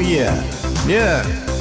yeah, yeah.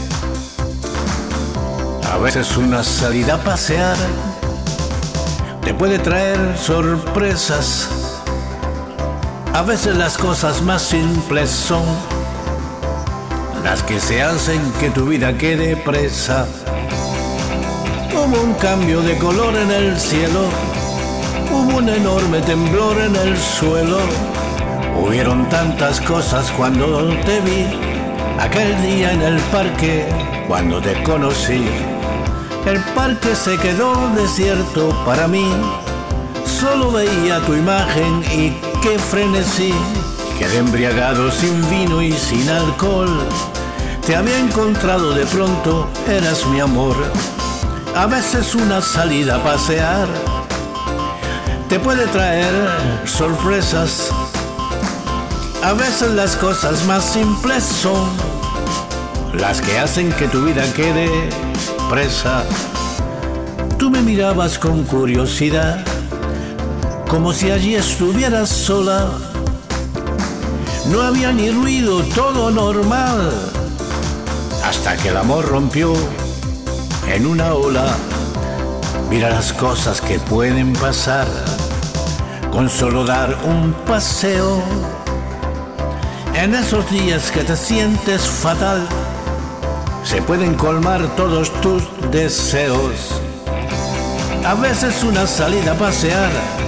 A veces una salida a pasear te puede traer sorpresas. A veces las cosas más simples son las que se hacen que tu vida quede presa. Hubo un cambio de color en el cielo, hubo un enorme temblor en el suelo. Hubieron tantas cosas cuando te vi, aquel día en el parque, cuando te conocí. El parque se quedó desierto para mí, solo veía tu imagen y qué frenesí. Quedé embriagado sin vino y sin alcohol. Te había encontrado de pronto, eras mi amor. A veces una salida a pasear te puede traer sorpresas. A veces las cosas más simples son las que hacen que tu vida quede presa. Tú me mirabas con curiosidad, como si allí estuvieras sola. No había ni ruido, todo normal, hasta que el amor rompió en una ola. Mira las cosas que pueden pasar con solo dar un paseo. En esos días que te sientes fatal, se pueden colmar todos tus deseos. A veces una salida a pasear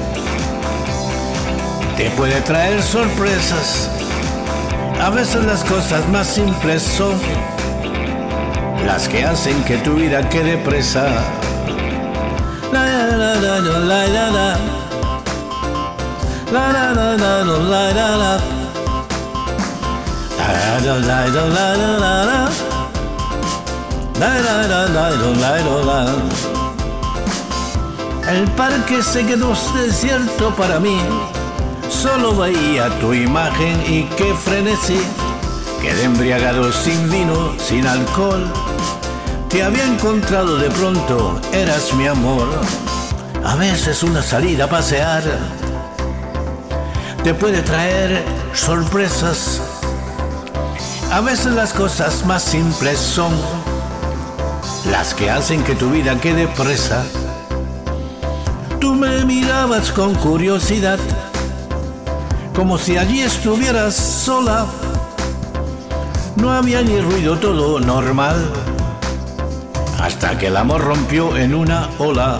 te puede traer sorpresas. A veces las cosas más simples son las que hacen que tu vida quede presa. La la la la la la la la la la la la la la la. El parque se quedó desierto para mí, solo veía tu imagen y qué frenesí. Quedé embriagado sin vino, sin alcohol. Te había encontrado de pronto, eras mi amor. A veces una salida a pasear te puede traer sorpresas. A veces las cosas más simples son las que hacen que tu vida quede presa. Tú me mirabas con curiosidad, como si allí estuvieras sola. No había ni ruido, todo normal, hasta que el amor rompió en una ola.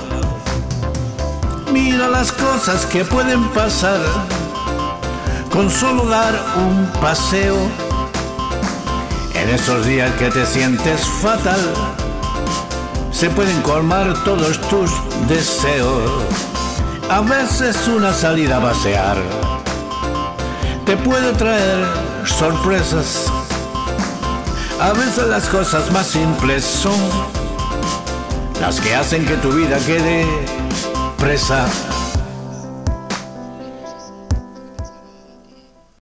Mira las cosas que pueden pasar con solo dar un paseo. En esos días que te sientes fatal, se pueden colmar todos tus deseos. A veces una salida a pasear te puede traer sorpresas. A veces las cosas más simples son las que hacen que tu vida quede presa.